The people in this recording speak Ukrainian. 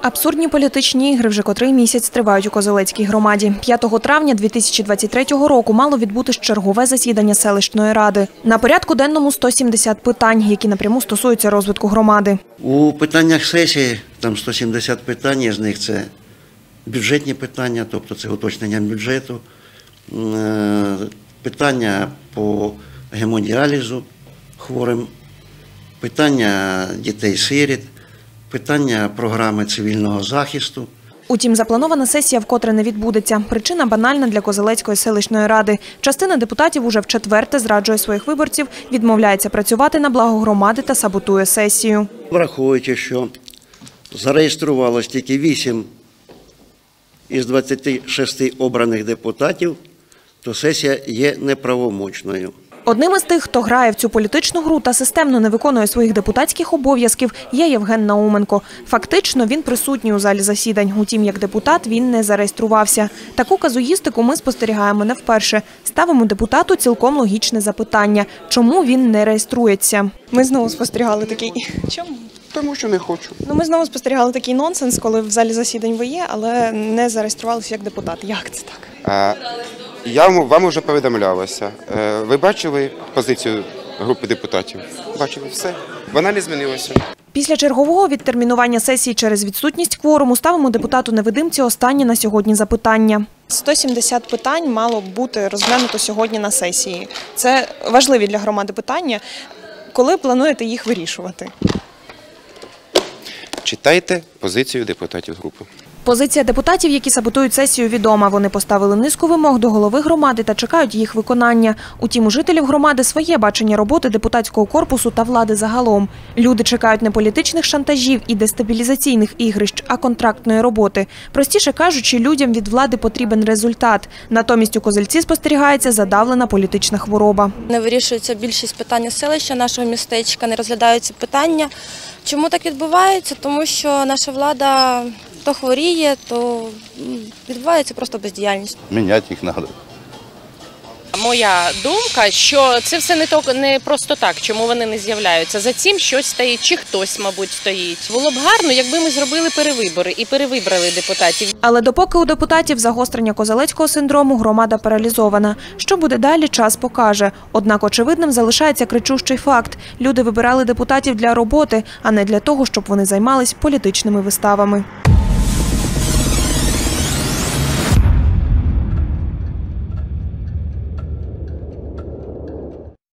Абсурдні політичні ігри вже котрий місяць тривають у Козелецькій громаді. 5 травня 2023 року мало відбутись чергове засідання селищної ради. На порядку денному 170 питань, які напряму стосуються розвитку громади. У питаннях сесії, там 170 питань, з них це бюджетні питання, тобто це уточнення бюджету, питання по гемодіалізу хворим, питання дітей-сиріт, питання програми цивільного захисту. Утім, запланована сесія вкотре не відбудеться. Причина банальна для Козелецької селищної ради. Частина депутатів уже вчетверте зраджує своїх виборців, відмовляється працювати на благо громади та саботує сесію. Враховуючи, що зареєструвалось тільки 8 із 26 обраних депутатів, то сесія є неправомочною. Одним із тих, хто грає в цю політичну гру та системно не виконує своїх депутатських обов'язків, є Євген Науменко. Фактично, він присутній у залі засідань. Утім, як депутат він не зареєструвався. Таку казуїстику ми спостерігаємо не вперше. Ставимо депутату цілком логічне запитання – чому він не реєструється? Ми знову спостерігали такий… Чому? Тому що не хочу. Ми знову спостерігали такий нонсенс, коли в залі засідань ви є, але не зареєструвалися як депутат. Як це так? Вам вже повідомлялося. Ви бачили позицію групи депутатів? Бачили все. Вона не змінилася. Після чергового відтермінування сесії через відсутність кворуму ставимо депутату-невидимці останнє на сьогодні запитання. 170 питань мало б бути розглянуто сьогодні на сесії. Це важливі для громади питання. Коли плануєте їх вирішувати? Читайте позицію депутатів групи. Позиція депутатів, які саботують сесію, відома. Вони поставили низку вимог до голови громади та чекають їх виконання. Утім, у жителів громади своє бачення роботи депутатського корпусу та влади загалом. Люди чекають не політичних шантажів і дестабілізаційних ігрищ, а контрактної роботи. Простіше кажучи, людям від влади потрібен результат. Натомість у Козельці спостерігається задавлена політична хвороба. Не вирішується більшість питань селища, нашого містечка, не розглядаються питання. Чому так відбувається? Тому що наша влада то хворіє, то відбувається просто бездіяльність. Міняти їх треба. Моя думка, що це все не просто так, чому вони не з'являються. За цим щось стоїть, чи хтось, мабуть, стоїть. Було б гарно, якби ми зробили перевибори і перевибрали депутатів. Але допоки у депутатів загострення козелецького синдрому, громада паралізована. Що буде далі, час покаже. Однак очевидним залишається кричущий факт. Люди вибирали депутатів для роботи, а не для того, щоб вони займались політичними виставами.